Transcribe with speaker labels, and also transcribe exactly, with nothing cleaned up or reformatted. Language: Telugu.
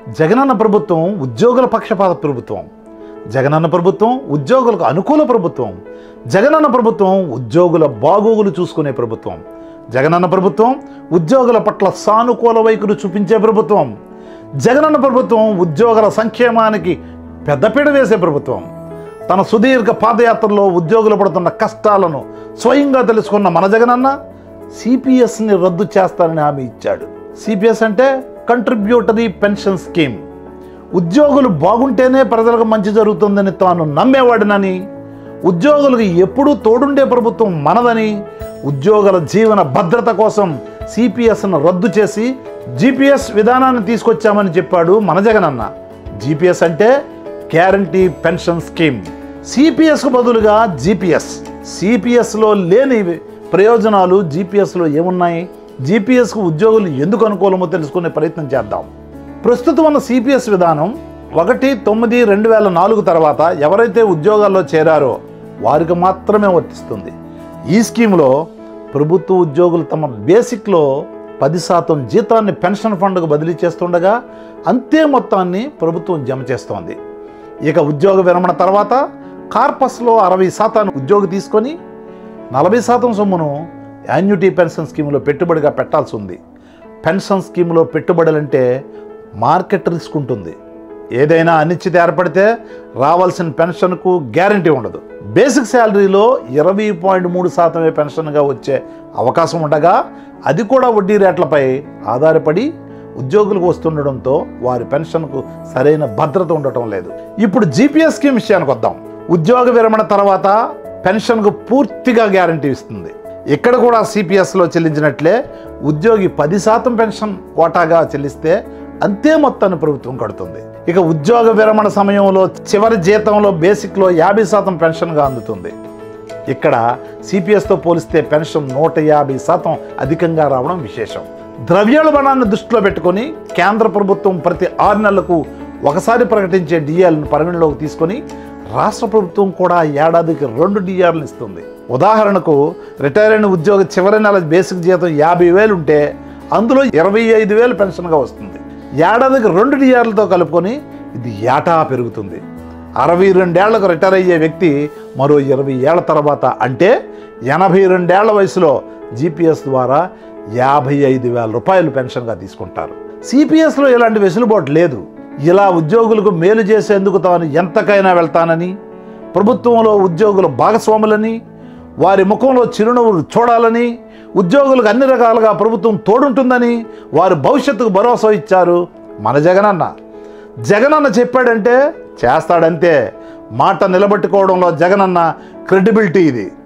Speaker 1: జగనన్న ప్రభుత్వం ఉద్యోగుల పక్షపాత ప్రభుత్వం. జగనన్న ప్రభుత్వం ఉద్యోగులకు అనుకూల ప్రభుత్వం. జగనన్న ప్రభుత్వం ఉద్యోగుల బాగోగులు చూసుకునే ప్రభుత్వం. జగనన్న ప్రభుత్వం ఉద్యోగుల పట్ల సానుకూల వైఖరి చూపించే ప్రభుత్వం. జగనన్న ప్రభుత్వం ఉద్యోగుల సంక్షేమానికి పెద్దపీట వేసే ప్రభుత్వం. తన సుదీర్ఘ పాదయాత్రలో ఉద్యోగులు పడుతున్న కష్టాలను స్వయంగా తెలుసుకున్న మన జగనన్న సిపిఎస్ని రద్దు చేస్తారని హామీ ఇచ్చాడు. సిపిఎస్ అంటే కంట్రిబ్యూటరీ పెన్షన్ స్కీమ్. ఉద్యోగులు బాగుంటేనే ప్రజలకు మంచి జరుగుతుందని తాను నమ్మేవాడినని, ఉద్యోగులకు ఎప్పుడూ తోడుండే ప్రభుత్వం మనదని, ఉద్యోగుల జీవన భద్రత కోసం సిపిఎస్ను రద్దు చేసి జిపిఎస్ విధానాన్ని తీసుకొచ్చామని చెప్పాడు మన జగనన్న. జిపిఎస్ అంటే గ్యారంటీ పెన్షన్ స్కీమ్. సిపిఎస్కు బదులుగా జిపిఎస్. సిపిఎస్లో లేని ప్రయోజనాలు జిపిఎస్లో ఏమున్నాయి? జిపిఎస్కు ఉద్యోగులు ఎందుకు అనుకూలమో తెలుసుకునే ప్రయత్నం చేద్దాం. ప్రస్తుతం ఉన్న సిపిఎస్ విధానం ఒకటి తొమ్మిది రెండు వేల నాలుగు తర్వాత ఎవరైతే ఉద్యోగాల్లో చేరారో వారికి మాత్రమే వర్తిస్తుంది. ఈ స్కీమ్లో ప్రభుత్వ ఉద్యోగులు తమ బేసిక్లో పది శాతం జీతాన్ని పెన్షన్ ఫండ్కు బదిలీ చేస్తుండగా అంతే మొత్తాన్ని ప్రభుత్వం జమ చేస్తోంది. ఇక ఉద్యోగ విరమణ తర్వాత కార్పస్లో అరవై శాతాన్ని ఉద్యోగి తీసుకొని నలభై శాతం సొమ్మును యాన్యుటీ పెన్షన్ స్కీమ్లో పెట్టుబడిగా పెట్టాల్సి ఉంది. పెన్షన్ స్కీమ్లో పెట్టుబడులంటే మార్కెట్ రిస్క్ ఉంటుంది. ఏదైనా అనిశ్చితి ఏర్పడితే రావాల్సిన పెన్షన్కు గ్యారంటీ ఉండదు. బేసిక్ శాలరీలో ఇరవై పాయింట్ మూడు శాతమే పెన్షన్గా వచ్చే అవకాశం ఉండగా అది కూడా వడ్డీ రేట్లపై ఆధారపడి ఉద్యోగులకు వస్తుండడంతో వారి పెన్షన్కు సరైన భద్రత ఉండటం లేదు. ఇప్పుడు జిపిఎస్ స్కీమ్ విషయానికి వద్దాం. ఉద్యోగ విరమణ తర్వాత పెన్షన్కు పూర్తిగా గ్యారంటీ ఇస్తుంది. ఇక్కడ కూడా సిపిఎస్లో చెల్లించినట్లే ఉద్యోగి పది శాతం పెన్షన్ కోటాగా చెల్లిస్తే అంతే మొత్తాన్ని ప్రభుత్వం కడుతుంది. ఇక ఉద్యోగ విరమణ సమయంలో చివరి జీతంలో బేసిక్లో యాభై శాతం పెన్షన్గా అందుతుంది. ఇక్కడ సిపిఎస్తో పోలిస్తే పెన్షన్ నూట యాభై శాతం అధికంగా రావడం విశేషం. ద్రవ్యోల్బణాన్ని దృష్టిలో పెట్టుకొని కేంద్ర ప్రభుత్వం ప్రతి ఆరు నెలలకు ఒకసారి ప్రకటించే డిఆర్లను పరిగణలోకి తీసుకొని రాష్ట్ర ప్రభుత్వం కూడా ఏడాదికి రెండు డిఆర్లు ఇస్తుంది. ఉదాహరణకు రిటైర్ అయిన ఉద్యోగి చివరి నెల బేసిక్ జీతం యాభై వేలు ఉంటే అందులో ఇరవై ఐదు వేలు పెన్షన్గా వస్తుంది. ఏడాదికి రెండు డిఆర్లతో కలుపుకొని ఇది ఏటా పెరుగుతుంది. అరవై రెండేళ్లకు రిటైర్ అయ్యే వ్యక్తి మరో ఇరవై ఏళ్ల తర్వాత అంటే ఎనభై రెండేళ్ల వయసులో జిపిఎస్ ద్వారా యాభై ఐదు వేల రూపాయలు పెన్షన్గా తీసుకుంటారు. సిపిఎస్లో ఇలాంటి వెసులుబాటు లేదు. ఇలా ఉద్యోగులకు మేలు చేసేందుకు తాను ఎంతకైనా వెళ్తానని, ప్రభుత్వంలో ఉద్యోగుల భాగస్వాములని, వారి ముఖంలో చిరునవ్వులు చూడాలని, ఉద్యోగులకు అన్ని రకాలుగా ప్రభుత్వం తోడుంటుందని వారి భవిష్యత్తుకు భరోసా ఇచ్చారు మన జగనన్న. జగనన్న చెప్పాడంటే చేస్తాడంతే. మాట నిలబెట్టుకోవడంలో జగనన్న క్రెడిబిలిటీ ఇది.